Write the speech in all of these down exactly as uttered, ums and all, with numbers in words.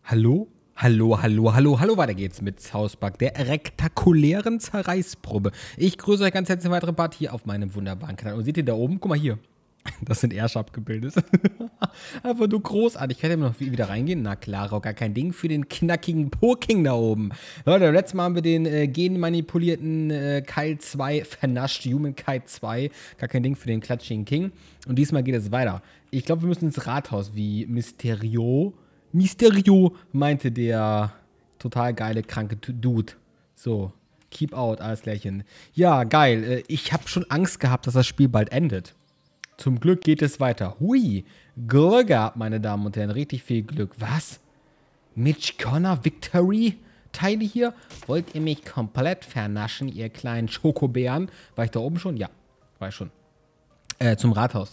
Hallo? Hallo, hallo, hallo, hallo, weiter geht's mit South Park, der rektakulären Zerreißprobe. Ich grüße euch ganz herzlich eine weitere Part hier auf meinem wunderbaren Kanal. Und seht ihr da oben? Guck mal hier. Das sind Ärsche abgebildet. Einfach nur großartig. Ich kann ja noch wieder reingehen. Na klar, auch gar kein Ding für den knackigen Po-King da oben. Leute, letztes Mal haben wir den äh, genmanipulierten äh, Kyle zwei vernascht. Human Kyle zwei. Gar kein Ding für den klatschigen King. Und diesmal geht es weiter. Ich glaube, wir müssen ins Rathaus, wie Mysterio. Mysterio meinte der total geile, kranke Dude. So, keep out, alles klärchen. Ja, geil. Äh, ich habe schon Angst gehabt, dass das Spiel bald endet. Zum Glück geht es weiter. Hui, Glück gehabt, meine Damen und Herren. Richtig viel Glück. Was? Mitch Connor Victory? Teile hier? Wollt ihr mich komplett vernaschen, ihr kleinen Schokobären? War ich da oben schon? Ja, war ich schon. Äh, zum Rathaus.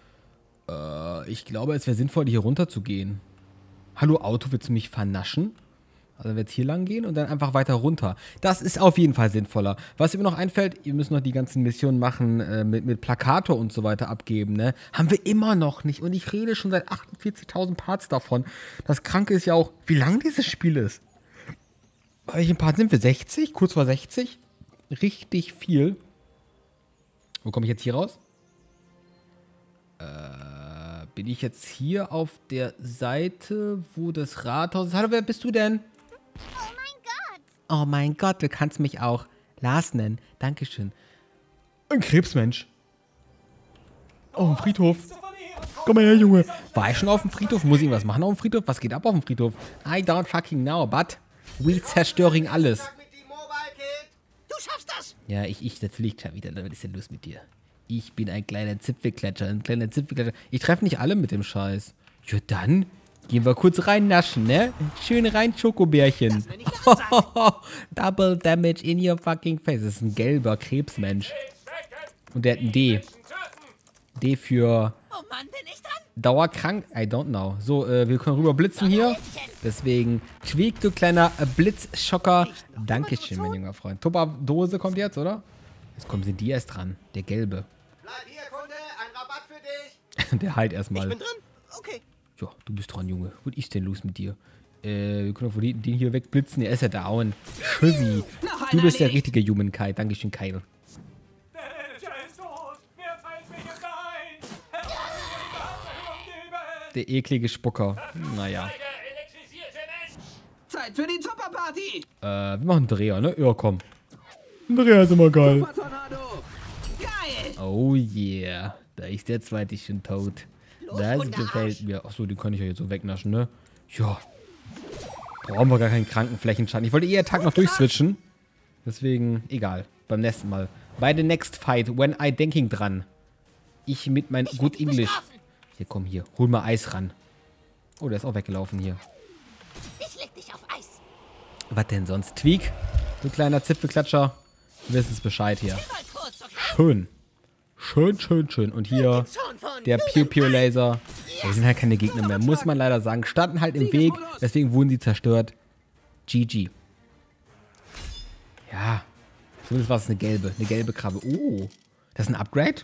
Äh, ich glaube, es wäre sinnvoll, hier runter zu gehen. Hallo, Auto, willst du mich vernaschen? Also wir jetzt hier lang gehen und dann einfach weiter runter. Das ist auf jeden Fall sinnvoller. Was mir noch einfällt, ihr müsst noch die ganzen Missionen machen, äh, mit, mit Plakator und so weiter abgeben, ne? Haben wir immer noch nicht. Und ich rede schon seit achtundvierzigtausend Parts davon. Das Kranke ist ja auch, wie lang dieses Spiel ist. Bei welchen Part sind wir? sechzig? Kurz vor sechzig? Richtig viel. Wo komme ich jetzt hier raus? Äh, bin ich jetzt hier auf der Seite, wo das Rathaus ist? Hallo, wer bist du denn? Oh mein Gott. Oh mein Gott, du kannst mich auch Lars nennen. Dankeschön. Ein Krebsmensch. Oh, ein Friedhof. Komm mal her, Junge. War ich schon auf dem Friedhof? Muss ich was machen auf dem Friedhof? Was geht ab auf dem Friedhof? I don't fucking know, but we zerstören alles. Du schaffst das. Ja, ich, ich, das liegt schon wieder. Was ist denn los mit dir? Ich bin ein kleiner Zipfelklatscher, ein kleiner Zipfelklatscher. Ich treffe nicht alle mit dem Scheiß. Ja, dann gehen wir kurz rein naschen, ne? Schön rein, Schokobärchen. Double Damage in your fucking face. Das ist ein gelber Krebsmensch. Und der hat ein D. D für Oh Mann, bin ich dran? dauerkrank. I don't know. So, äh, wir können rüber blitzen hier. Deswegen, Tweak, du kleiner äh, Blitzschocker. Dankeschön, mein junger Freund. Tupperdose kommt jetzt, oder? Jetzt kommen sie die erst dran. Der gelbe. Bleib hier, Kunde. Ein Rabatt für dich. Der halt erstmal. Ich bin dran? Okay. Ja, du bist dran, Junge. Was ist denn los mit dir? Äh, wir können doch den, den hier wegblitzen. Er ist ja down. Tschüssi. Du bist der richtige Human Kai. Dankeschön, Kyle. Der eklige Spucker. Naja. Zeit für die Zupperparty! Äh, wir machen einen Dreher, ne? Ja, komm. Ein Dreher ist immer geil. Supertornado! Geil! Oh yeah. Da ist der zweite schon tot. Das Hundearsch. gefällt mir. Achso, den kann ich ja jetzt so wegnaschen, ne? Ja. Brauchen wir gar keinen Krankenflächenschaden. Ich wollte eher Tag noch durchswitchen. Deswegen, egal. Beim nächsten Mal. Bei the next fight, when I denking dran. Ich mit mein Ich gut will dich Englisch. bestrafen. Hier, komm hier. Hol mal Eis ran. Oh, der ist auch weggelaufen hier. Ich leg dich auf Eis. Was denn sonst? Tweak, du kleiner Zipfelklatscher. Du wirst es Bescheid hier. Mal kurz, okay? Schön. Schön, schön, schön. Und hier Zorn von der Pew Pew Laser. Die sind halt keine Gegner mehr, muss man leider sagen. Standen halt im Weg, deswegen wurden sie zerstört. G G. Ja, zumindest war es eine gelbe, eine gelbe Krabbe. Oh, das ist ein Upgrade?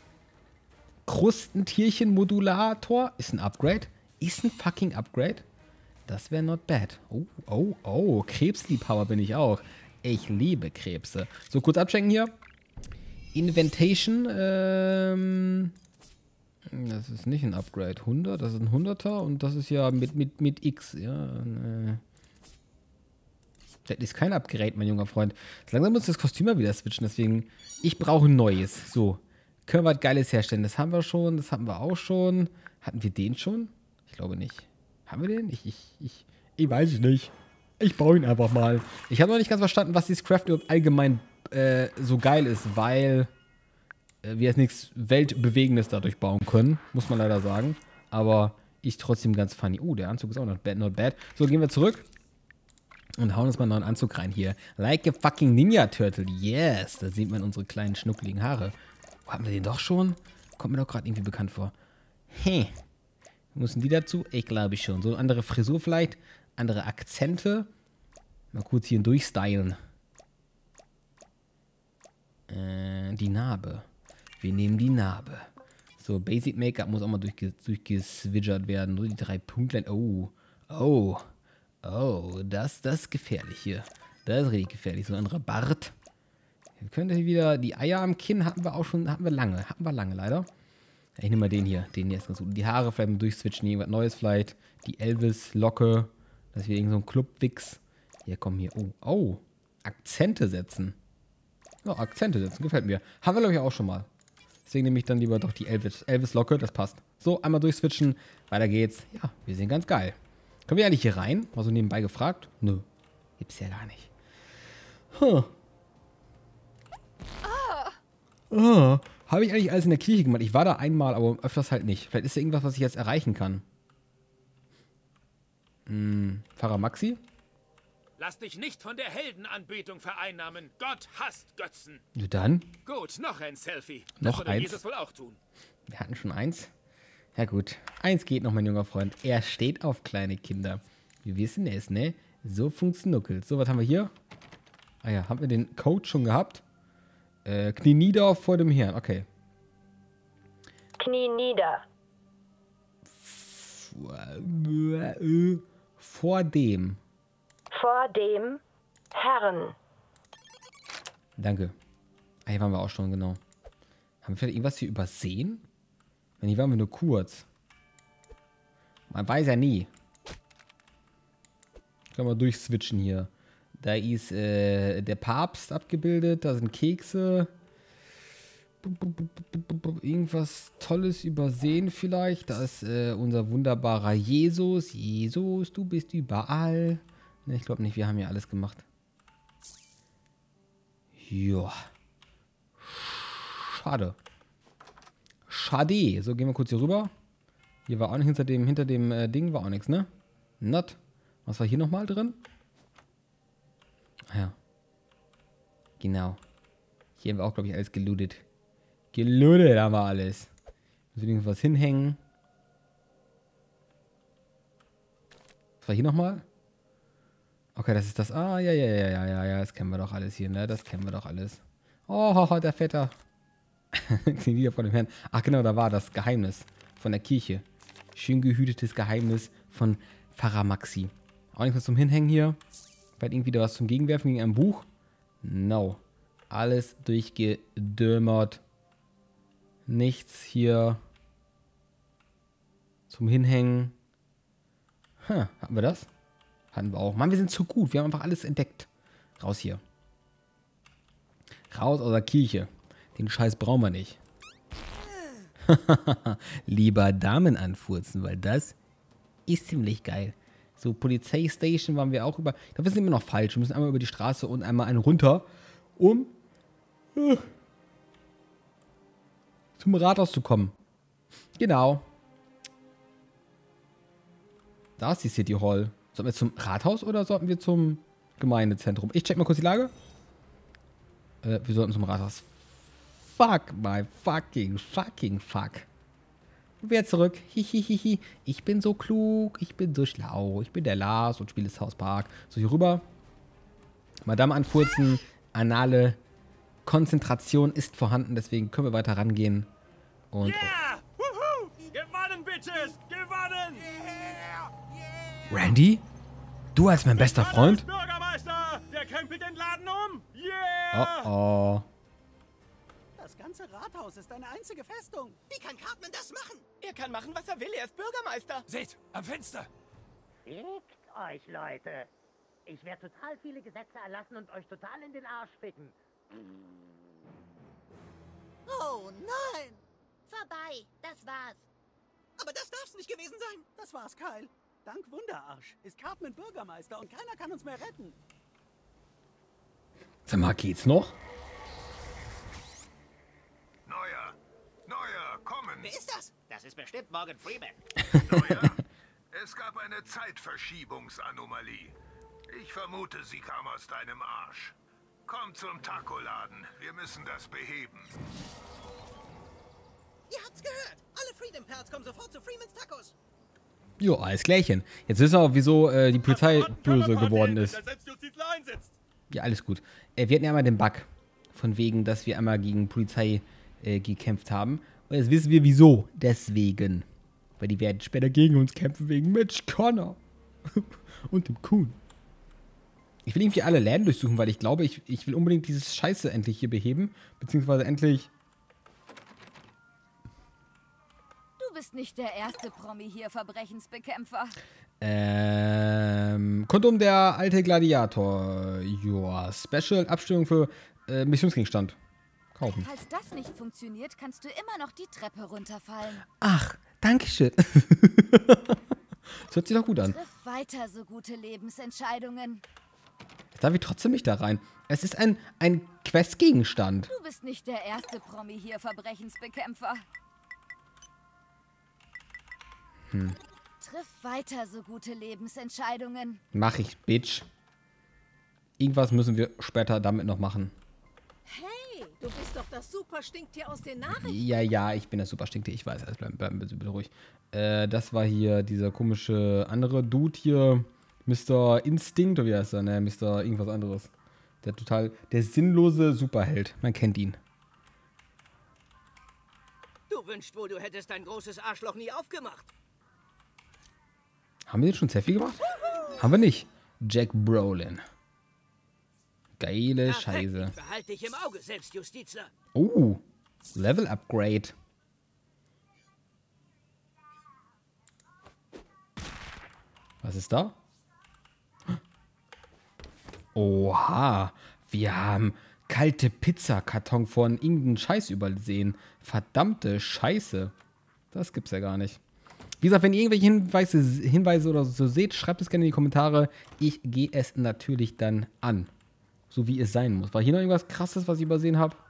Krustentierchen-Modulator ist ein Upgrade? Ist ein fucking Upgrade? Das wäre not bad. Oh, oh, oh, Krebsliebhaber bin ich auch. Ich liebe Krebse. So, kurz abchecken hier. Inventation, ähm, das ist nicht ein Upgrade. hundert, das ist ein hunderter und das ist ja mit, mit, mit X, ja, äh. Das ist kein Upgrade, mein junger Freund. Langsam muss das Kostüm mal wieder switchen, deswegen, ich brauche ein neues. So, können wir was Geiles herstellen. Das haben wir schon, das hatten wir auch schon. Hatten wir den schon? Ich glaube nicht. Haben wir den? Ich, ich, ich, ich weiß es nicht. Ich baue ihn einfach mal. Ich habe noch nicht ganz verstanden, was dieses Craft überhaupt allgemein äh, so geil ist, weil äh, wir jetzt nichts Weltbewegendes dadurch bauen können, muss man leider sagen. Aber ich trotzdem ganz funny. Uh, der Anzug ist auch not bad, not bad. So, gehen wir zurück und hauen uns mal einen neuen Anzug rein hier. Like a fucking Ninja Turtle. Yes, da sieht man unsere kleinen schnuckligen Haare. Oh, hatten wir den doch schon? Kommt mir doch gerade irgendwie bekannt vor. Hä? Müssen die dazu? Ich glaube schon. So eine andere Frisur vielleicht, andere Akzente. Mal kurz hier durchstylen. Äh, die Narbe. Wir nehmen die Narbe. So, Basic Make-up muss auch mal durchge durchgeswidgert werden. Nur die drei Punktlein. Oh. Oh. Oh, das, das ist gefährlich hier. Das ist richtig gefährlich. So ein anderer Bart. Jetzt könnte wieder die Eier am Kinn hatten wir auch schon, hatten wir lange. Hatten wir lange leider. Ja, ich nehme mal den hier. Den hier ist ganz gut. Die Haare vielleicht mal durchswitchen, irgendwas Neues vielleicht. Die Elvis-Locke. Das ist wieder irgend so ein Club-Wix. Hier, komm hier. Oh, oh. Akzente setzen. Ja, Akzente setzen. Gefällt mir. Haben wir, glaube ich, auch schon mal. Deswegen nehme ich dann lieber doch die Elvis, Elvis-Locke. Das passt. So, einmal durchswitchen. Weiter geht's. Ja, wir sind ganz geil. Können wir eigentlich hier rein? Mal so nebenbei gefragt? Nö. Gibt's ja gar nicht. Huh. Oh. Habe ich eigentlich alles in der Kirche gemacht? Ich war da einmal, aber öfters halt nicht. Vielleicht ist da irgendwas, was ich jetzt erreichen kann. Hm, Pfarrer Maxi? Lass dich nicht von der Heldenanbetung vereinnahmen. Gott hasst Götzen. Ja, dann. Gut, noch ein Selfie. Noch Das würde eins? Jesus wohl auch tun. Wir hatten schon eins. Ja gut. Eins geht noch, mein junger Freund. Er steht auf kleine Kinder. Wir wissen es, ne? So funktioniert. So, was haben wir hier? Ah ja, haben wir den Code schon gehabt? Äh, Knie nieder vor dem Herrn. Okay. Knie nieder. Vor dem. Vor dem Herrn. Danke. Ah, hier waren wir auch schon, genau. Haben wir vielleicht irgendwas hier übersehen? Wenn hier waren wir nur kurz. Man weiß ja nie. Können wir durchswitchen hier. Da ist äh, der Papst abgebildet. Da sind Kekse. Irgendwas Tolles übersehen vielleicht. Da ist äh, unser wunderbarer Jesus. Jesus, du bist überall. Ne, ich glaube nicht, wir haben hier alles gemacht. Ja. Schade. Schade. So, gehen wir kurz hier rüber. Hier war auch nicht hinter dem, hinter dem äh, Ding, war auch nichts, ne? Not. Was war hier nochmal drin? Ah ja. Genau. Hier haben wir auch, glaube ich, alles gelootet. Gelootet haben wir alles. Müssen wir irgendwas hinhängen. Was war hier nochmal? Okay, das ist das. Ah, ja, ja, ja, ja, ja, ja. Das kennen wir doch alles hier, ne? Das kennen wir doch alles. Oh, der Vetter. Wieder von dem Herrn. Ach genau, da war das Geheimnis von der Kirche. Schön gehütetes Geheimnis von Pfarrer Maxi. Auch nichts zum Hinhängen hier. Vielleicht irgendwie da was zum Gegenwerfen gegen ein Buch. No. Alles durchgedömert. Nichts hier zum Hinhängen. Huh, hatten wir das? Hatten wir auch. Mann, wir sind zu gut. Wir haben einfach alles entdeckt. Raus hier. Raus aus der Kirche. Den Scheiß brauchen wir nicht. Lieber Damen anfurzen, weil das ist ziemlich geil. So, Polizeistation waren wir auch über. Ich glaube, wir sind immer noch falsch. Wir müssen einmal über die Straße und einmal einen runter, um äh, zum Rathaus zu kommen. Genau. Da ist die City Hall. Sollten wir zum Rathaus oder sollten wir zum Gemeindezentrum? Ich check mal kurz die Lage. Äh, wir sollten zum Rathaus. Fuck my fucking fucking fuck. Wer zurück? Hihihihi. Ich bin so klug. Ich bin so schlau. Ich bin der Lars und spiele South Park. So, hier rüber. Madame anfurzen. Anale Konzentration ist vorhanden. Deswegen können wir weiter rangehen. Und. Yeah! Wuhu! Gewonnen, Bitches! Gewonnen! Oh. Randy? Du als mein bester Freund? Bürgermeister! Der krempelt den Laden um! Yeah! Oh oh. Das ganze Rathaus ist eine einzige Festung. Wie kann Cartman das machen? Er kann machen, was er will. Er ist Bürgermeister. Seht, am Fenster! Fickt euch, Leute. Ich werde total viele Gesetze erlassen und euch total in den Arsch ficken. Oh nein! Vorbei, das war's. Aber das darf's nicht gewesen sein. Das war's, Kyle. Dank Wunderarsch ist Cartman Bürgermeister und keiner kann uns mehr retten. Sag mal, geht's noch? Neuer, Neuer, kommen. Wer ist das? Das ist bestimmt Morgan Freeman. Neuer, es gab eine Zeitverschiebungsanomalie. Ich vermute, sie kam aus deinem Arsch. Komm zum Taco-Laden. Wir müssen das beheben. Ihr habt's gehört. Alle Freedom Pals kommen sofort zu Freemans Tacos. Jo, alles klärchen. Jetzt wissen wir auch, wieso äh, die Polizei böse geworden ist. Ja, alles gut. Äh, wir hatten ja einmal den Bug. Von wegen, dass wir einmal gegen Polizei äh, gekämpft haben. Und jetzt wissen wir, wieso. Deswegen. Weil die werden später gegen uns kämpfen wegen Mitch Connor. Und dem Kuhn. Ich will irgendwie alle Läden durchsuchen, weil ich glaube, ich, ich will unbedingt dieses Scheiße endlich hier beheben. Beziehungsweise endlich... Du bist nicht der erste Promi hier, Verbrechensbekämpfer. Ähm... Kondom der alte Gladiator. Joa. Special Abstimmung für äh, Missionsgegenstand. Kaufen. Falls das nicht funktioniert, kannst du immer noch die Treppe runterfallen. Ach, dankeschön. Das hört sich doch gut an. Triff weiter so gute Lebensentscheidungen. Jetzt darf ich trotzdem nicht da rein. Es ist ein, ein Questgegenstand. Du bist nicht der erste Promi hier, Verbrechensbekämpfer. Hm. Triff weiter so gute Lebensentscheidungen. Mach ich, Bitch. Irgendwas müssen wir später damit noch machen. Hey, du bist doch das super Stinktier aus den Nachrichten. Ja, ja, ich bin das super Stinktier. Ich weiß, also bleib, bleib bitte, bitte ruhig. Äh, das war hier dieser komische andere Dude hier. Mister Instinct, oder wie heißt er? Ne, Mister irgendwas anderes. Der total, der sinnlose Superheld. Man kennt ihn. Du wünschst wohl, du hättest dein großes Arschloch nie aufgemacht. Haben wir den schon Selfie gemacht? Haben wir nicht. Jack Brolin. Geile Scheiße. Behalte dich im Auge, Selbstjustizler. Oh, Level Upgrade. Was ist da? Oha, wir haben kalte Pizzakarton von irgendeinem Scheiß übersehen. Verdammte Scheiße. Das gibt's ja gar nicht. Wie gesagt, wenn ihr irgendwelche Hinweise, Hinweise oder so seht, schreibt es gerne in die Kommentare. Ich gehe es natürlich dann an. So wie es sein muss. War hier noch irgendwas Krasses, was ich übersehen habe?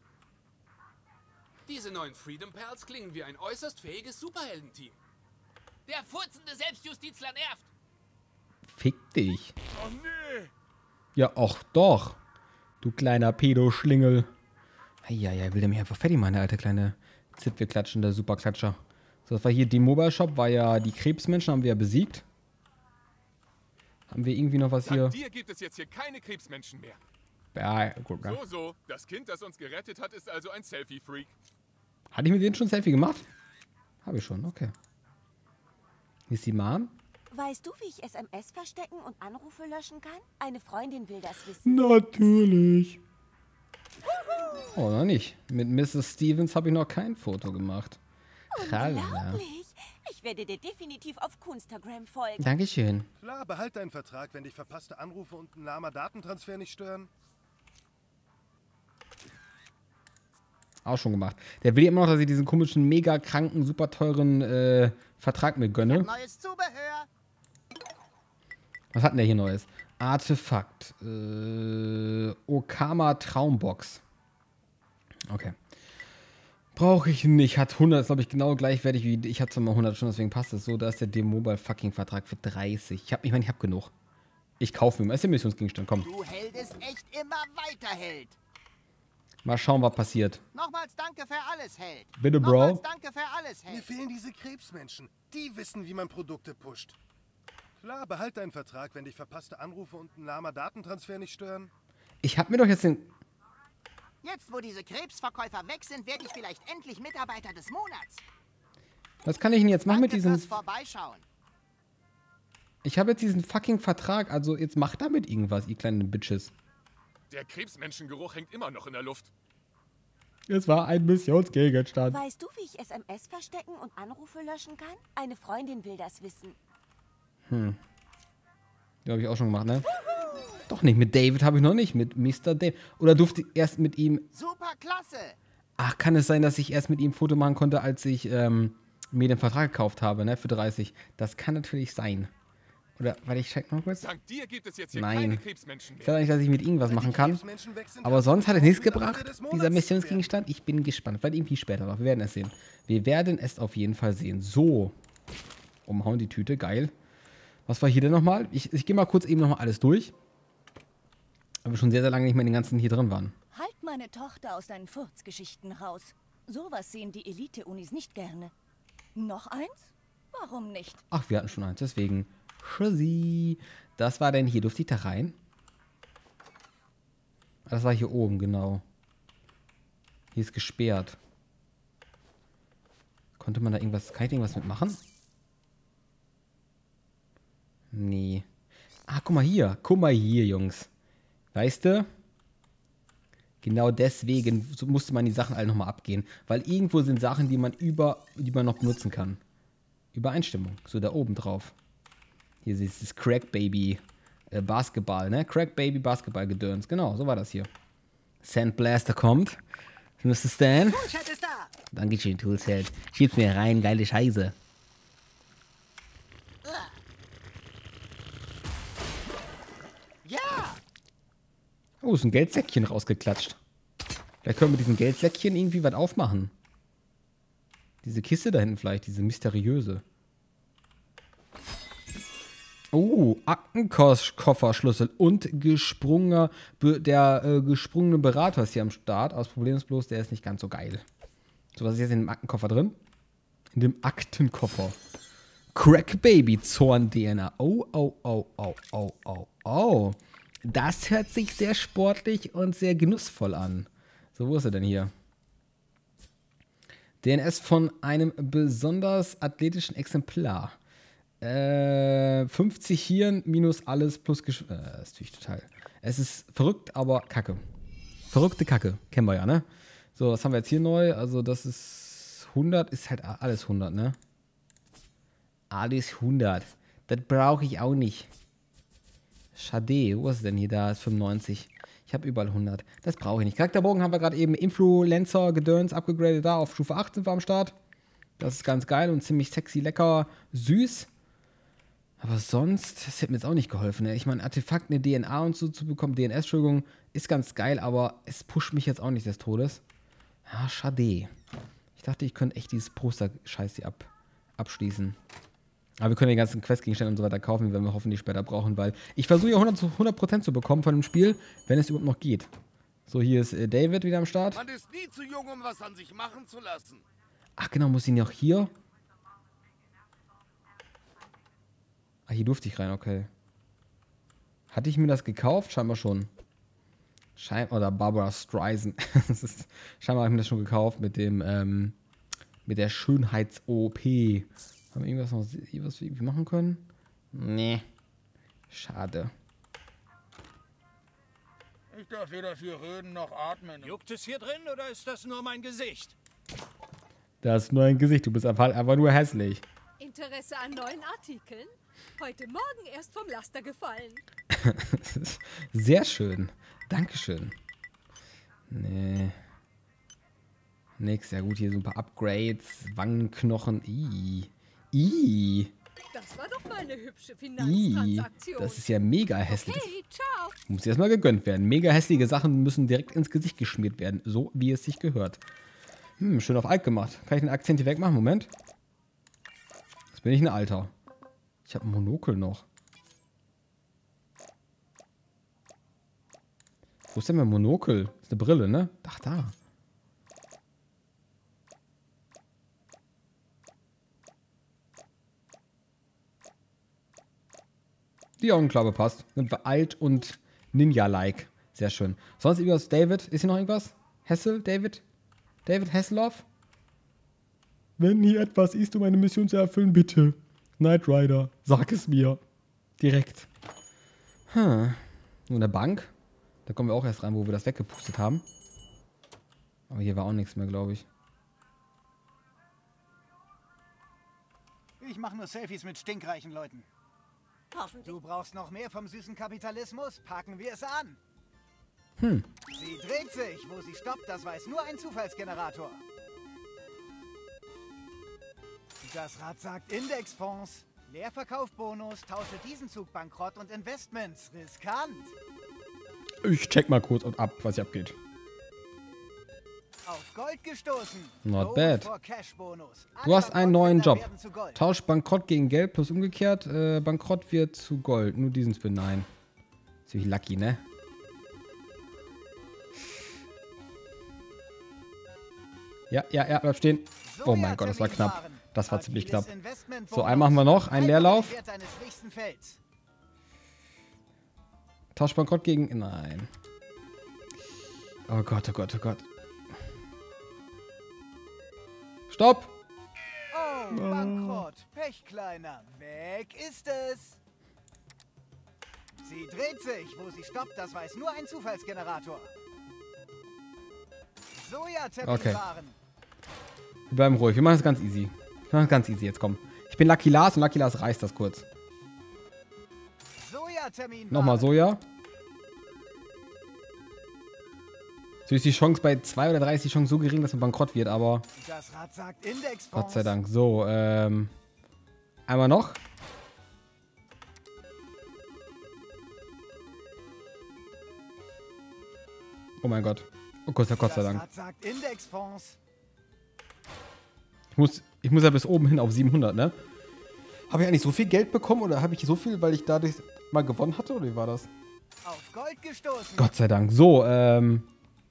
Diese neuen Freedom Pals klingen wie ein äußerst fähiges Superheldenteam. Der furzende Selbstjustizler nervt. Fick dich. Oh nee. Ja, ach doch. Du kleiner Pedo-Schlingel. Ja, ja, will der mich einfach fertig machen, der alte kleine Zipfelklatschende Superklatscher. So, das war hier die Mobile Shop, war ja die Krebsmenschen, haben wir ja besiegt. Haben wir irgendwie noch was hier? Dank dir gibt es jetzt hier keine Krebsmenschen mehr. Ja, gut, ne? So, so. Das Kind, das uns gerettet hat, ist also ein Selfie-Freak. Hatte ich mit denen schon ein Selfie gemacht? Habe ich schon, okay. Hier ist die Mom. Weißt du, wie ich S M S verstecken und Anrufe löschen kann? Eine Freundin will das wissen. Natürlich. Oh, noch nicht. Mit Missus Stevens habe ich noch kein Foto gemacht. Unglaublich. Ich werde dir definitiv auf Kunstagram folgen. Dankeschön. Klar, behalt deinen Vertrag, wenn dich verpasste Anrufe und ein lahmer Datentransfer nicht stören. Auch schon gemacht. Der will immer noch, dass ich diesen komischen, mega kranken, super teuren äh, Vertrag mir gönne. Neues Zubehör. Was hat denn der hier Neues? Artefakt. Äh, Okama Traumbox. Okay. Brauche ich nicht. Hat hundert, ist glaube ich genau gleichwertig wie ich hatte mal hundert schon, deswegen passt es so. Da ist der D-Mobile-Fucking-Vertrag für dreißig. Ich, hab, ich meine, ich habe genug. Ich kaufe mir mal. Ist der Missionsgegenstand, komm. Du heldest echt immer weiter, Held. Mal schauen, was passiert. Nochmals danke für alles, Held. Bitte, Bro. Nochmals danke für alles, Held. Mir fehlen diese Krebsmenschen. Die wissen, wie man Produkte pusht. Klar, behalt deinen Vertrag, wenn dich verpasste Anrufe und ein lahmer Datentransfer nicht stören. Ich habe mir doch jetzt den... Jetzt, wo diese Krebsverkäufer weg sind, werde ich vielleicht endlich Mitarbeiter des Monats. Was kann ich denn jetzt machen mit Danke diesem... fürs Vorbeischauen. Ich habe jetzt diesen fucking Vertrag, also jetzt macht damit irgendwas, ihr kleinen Bitches. Der Krebsmenschengeruch hängt immer noch in der Luft. Es war ein Missionsgegenstand. Weißt du, wie ich S M S verstecken und Anrufe löschen kann? Eine Freundin will das wissen. Hm. Die habe ich auch schon gemacht, ne? Doch nicht, mit David habe ich noch nicht, mit Mister David. Oder durfte ich erst mit ihm... Super klasse. Ach, kann es sein, dass ich erst mit ihm ein Foto machen konnte, als ich ähm, mir den Vertrag gekauft habe, ne? Für dreißig. Das kann natürlich sein. Oder, warte, ich check noch kurz. Dank dir gibt es jetzt hier Nein. keine Krebsmenschen mehr. Ich weiß nicht, dass ich mit ihm was machen kann. Aber sonst hat es nichts gebracht, dieser Missionsgegenstand. Ich bin gespannt. Vielleicht irgendwie später noch. Wir werden es sehen. Wir werden es auf jeden Fall sehen. So. Umhauen die Tüte. Geil. Was war hier denn nochmal? Ich, ich gehe mal kurz eben nochmal alles durch. Aber wir schon sehr, sehr lange nicht mehr in den ganzen hier drin waren. Halt meine Tochter aus deinen Furzgeschichten raus. Sowas sehen die Elite-Unis nicht gerne. Noch eins? Warum nicht? Ach, wir hatten schon eins. Deswegen... Tschüssi. Das war denn hier. Durfte ich da rein? Das war hier oben, genau. Hier ist gesperrt. Konnte man da irgendwas... Kann ich da irgendwas mitmachen? Nee. Ah, guck mal hier. Guck mal hier, Jungs. Weißt du? Genau deswegen so musste man die Sachen alle nochmal abgehen. Weil irgendwo sind Sachen, die man über, die man noch benutzen kann. Übereinstimmung. So da oben drauf. Hier ist das Crack Baby äh, Basketball, ne? Crack Baby Basketball Gedöns. Genau, so war das hier. Sandblaster kommt. Mister Stan. Toolshed ist da. Dankeschön, Toolshed. Schieb's mir rein, geile Scheiße. Ja. Oh, ist ein Geldsäckchen rausgeklatscht. Vielleicht können wir mit diesem Geldsäckchen irgendwie was aufmachen. Diese Kiste da hinten vielleicht, diese mysteriöse. Oh, Aktenkofferschlüssel und gesprungener, Be der äh, gesprungene Berater ist hier am Start. Aber das Problem ist bloß, der ist nicht ganz so geil. So, was ist jetzt in dem Aktenkoffer drin? In dem Aktenkoffer. Crack Baby Zorn D N A. Oh, oh, oh, oh, oh, oh, oh. Das hört sich sehr sportlich und sehr genussvoll an. So, wo ist er denn hier? D N S von einem besonders athletischen Exemplar. Äh, fünfzig Hirn minus alles plus Gesch... Äh, das ist natürlich total... Es ist verrückt, aber kacke. Verrückte Kacke. Kennen wir ja, ne? So, was haben wir jetzt hier neu? Also das ist hundert, ist halt alles hundert, ne? Alles hundert. Das brauche ich auch nicht. Schade, wo ist es denn hier? Da ist fünfundneunzig. Ich habe überall hundert. Das brauche ich nicht. Charakterbogen haben wir gerade eben Influencer Gedöns abgegradet. Da auf Stufe acht sind wir am Start. Das ist ganz geil und ziemlich sexy, lecker, süß. Aber sonst, das hätte mir jetzt auch nicht geholfen. Ne? Ich meine, Artefakt, eine D N A und so zu bekommen, D N S, Entschuldigung, ist ganz geil, aber es pusht mich jetzt auch nicht des Todes. Ja, schade. Ich dachte, ich könnte echt dieses Poster-Scheiß hier ab, abschließen. Aber wir können die ganzen Questgegenstände und so weiter kaufen, wenn wir hoffentlich später brauchen, weil ich versuche ja hundert Prozent zu bekommen von dem Spiel, wenn es überhaupt noch geht. So, hier ist äh, David wieder am Start. Man ist nie zu jung, um was an sich machen zu lassen. Ach genau, muss ich noch hier? Ah, hier durfte ich rein, okay. Hatte ich mir das gekauft? Scheinbar schon. Schein oder Barbara Streisand. ist, scheinbar habe ich mir das schon gekauft mit dem, ähm, mit der Schönheits-O P. Haben wir irgendwas noch was wir machen können? Nee. Schade. Ich darf weder viel reden noch atmen. Juckt es hier drin oder ist das nur mein Gesicht? Das ist nur ein Gesicht, du bist einfach, einfach nur hässlich. Interesse an neuen Artikeln? Heute Morgen erst vom Laster gefallen. Sehr schön. Dankeschön. Nee. Nix, ja gut, hier so ein paar Upgrades, Wangenknochen. Ih. Ih. Das war doch mal eine hübsche Ih. Finanztransaktion. Das ist ja mega hässlich. Okay, ciao. Muss erstmal gegönnt werden. Mega hässliche Sachen müssen direkt ins Gesicht geschmiert werden. So, wie es sich gehört. Hm, schön auf alt gemacht. Kann ich den Akzent hier wegmachen? Moment. Jetzt bin ich ein Alter. Ich habe ein Monokel noch. Wo ist denn mein Monokel? Das ist eine Brille, ne? Ach, da. Die Augenklappe passt. Sind wir alt und Ninja-like. Sehr schön. Sonst irgendwas? David? Ist hier noch irgendwas? Hessel? David? David Hasselhoff? Wenn hier etwas ist, um eine Mission zu erfüllen, bitte. Knight Rider. Sag es mir. Direkt. Hm. Nur eine Bank. Da kommen wir auch erst rein, wo wir das weggepustet haben. Aber hier war auch nichts mehr, glaube ich. Ich mache nur Selfies mit stinkreichen Leuten. Hoffentlich. Du brauchst noch mehr vom süßen Kapitalismus? Packen wir es an. Hm. Sie dreht sich. Wo sie stoppt, das weiß nur ein Zufallsgenerator. Das Rad sagt Indexfonds. Leerverkaufbonus, tausche diesen Zug Bankrott und Investments. Riskant. Ich check mal kurz ab, was hier abgeht. Auf Gold gestoßen. Not bad. Du hast einen neuen Job. Tausch Bankrott gegen Geld plus umgekehrt. Äh, Bankrott wird zu Gold. Nur diesen Spin, nein. Ziemlich lucky, ne? Ja, ja, ja, bleib stehen. Oh mein Gott, das war knapp. Das war ziemlich knapp. So, einen machen wir noch. Einen Leerlauf. Tausch Bankrott gegen... Nein. Oh Gott, oh Gott, oh Gott. Stopp! Oh, Bankrott. Pech, Kleiner. Weg ist es. Die dreht sich. Wo sie stoppt, das weiß nur ein Zufallsgenerator. Sojazeppelin Okay. fahren. Wir bleiben ruhig. Wir machen das ganz easy. Wir machen das ganz easy. Jetzt komm. Ich bin Lucky Lars und Lucky Lars reißt das kurz. Sojatermin. Nochmal Soja. So ist die Chance bei zwei oder drei ist die Chance so gering, dass man bankrott wird, aber Das Rad sagt Indexfonds. Gott sei Dank. So, ähm. Einmal noch. Oh mein Gott. Oh Gott, Gott sei Das Dank. Rad sagt Indexfonds. Ich muss, ich muss ja bis oben hin auf siebenhundert, ne? Habe ich eigentlich so viel Geld bekommen oder habe ich so viel, weil ich dadurch mal gewonnen hatte? Oder wie war das? Auf Gold gestoßen. Gott sei Dank. So, ähm.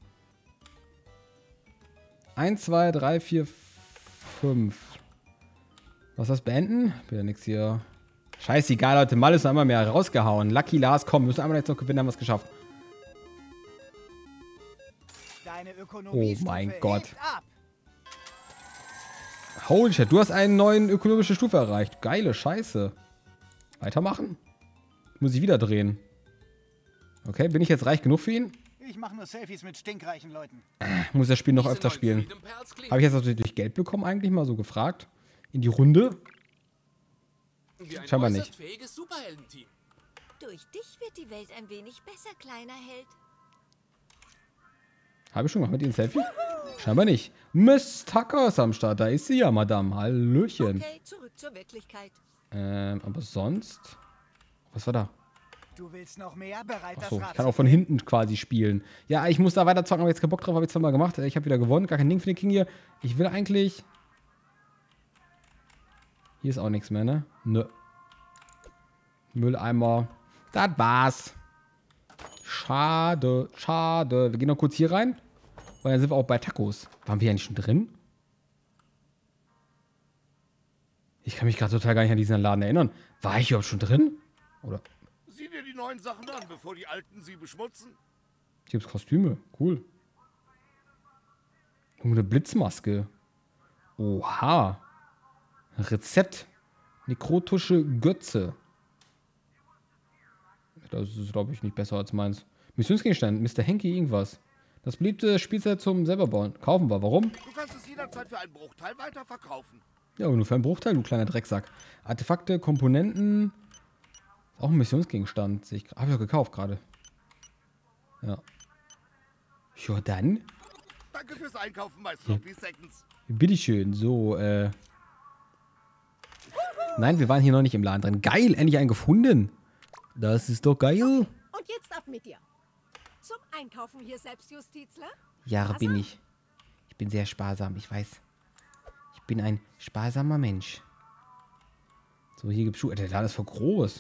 eins, zwei, drei, vier, fünf. Was ist das? Beenden? Bitte nix hier. Scheißegal, Leute. Mal ist noch einmal mehr rausgehauen. Lucky Lars, komm. Wir müssen einmal jetzt noch gewinnen, haben wir es geschafft. Deine Oh Ökonomiestufe mein hebt Gott. ab. Holy shit, du hast eine neue ökonomische Stufe erreicht. Geile Scheiße. Weitermachen? Muss ich wieder drehen. Okay, bin ich jetzt reich genug für ihn? Ich mache nur Selfies mit stinkreichen Leuten. Muss das Spiel noch öfter spielen. Habe ich jetzt natürlich durch Geld bekommen, eigentlich mal so gefragt? In die Runde? Scheinbar nicht. Fähiges Superheldenteam. Durch dich wird die Welt ein wenig besser, kleiner Held. Habe ich schon gemacht mit Ihnen Selfie? Scheinbar nicht. Miss Tucker ist am Start. Da ist sie ja, Madame. Hallöchen. Okay, zurück zur Wirklichkeit. Ähm, aber sonst... Was war da? Du willst noch mehr? Bereit, Achso, das Rad ich kann auch von hinten quasi spielen. Ja, ich muss da weiter zocken, aber jetzt keinen Bock drauf, habe ich zweimal gemacht. Ich habe wieder gewonnen, gar kein Ding für den King hier. Ich will eigentlich... Hier ist auch nichts mehr, ne? Nö. Mülleimer. Das war's. Schade, schade. Wir gehen noch kurz hier rein. Weil dann sind wir auch bei Tacos. Waren wir ja nicht schon drin? Ich kann mich gerade total gar nicht an diesen Laden erinnern. War ich überhaupt schon drin? Oder? Sieh dir die neuen Sachen an, bevor die alten sie beschmutzen. Hier gibt's Kostüme. Cool. Und eine Blitzmaske. Oha. Rezept. Nekrotische Götze. Das ist, glaube ich, nicht besser als meins. Missionsgegenstand. Mister Henke irgendwas. Das beliebte Spielzeug zum selber bauen. Kaufen wir. Warum? Du kannst es jederzeit für einen Bruchteil weiterverkaufen. Ja, aber nur für einen Bruchteil, du kleiner Drecksack. Artefakte, Komponenten. Ist auch ein Missionsgegenstand. Habe ich doch gekauft gerade. Ja. Ja, dann. Danke fürs Einkaufen bei Sloppy Seconds. Bitteschön. So, äh. Nein, wir waren hier noch nicht im Laden drin. Geil, endlich einen gefunden. Das ist doch geil. Und jetzt ab mit dir. Zum Einkaufen hier, Selbstjustizler? Ja, bin ich. Ich bin sehr sparsam, ich weiß. Ich bin ein sparsamer Mensch. So, hier gibt's Schuhe. Der Laden ist voll groß.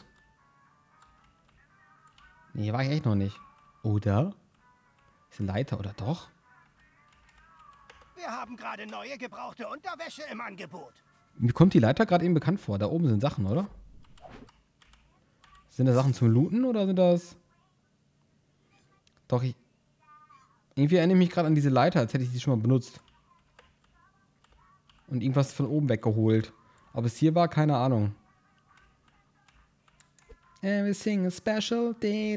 Nee, hier war ich echt noch nicht. Oder? Ist eine Leiter, oder doch? Wir haben gerade neue gebrauchte Unterwäsche im Angebot. Mir kommt die Leiter gerade eben bekannt vor. Da oben sind Sachen, oder? Sind das Sachen zum Looten oder sind das... Doch, ich... Irgendwie erinnere ich mich gerade an diese Leiter, als hätte ich die schon mal benutzt. Und irgendwas von oben weggeholt. Ob es hier war, keine Ahnung. Everything is special.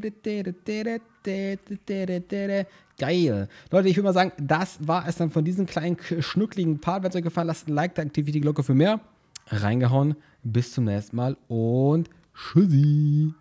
Geil. Leute, ich würde mal sagen, das war es dann von diesem kleinen, schnuckligen Part. Wenn es euch gefallen hat, lasst ein Like da, aktiviert die Glocke für mehr. Reingehauen. Bis zum nächsten Mal und tschüssi.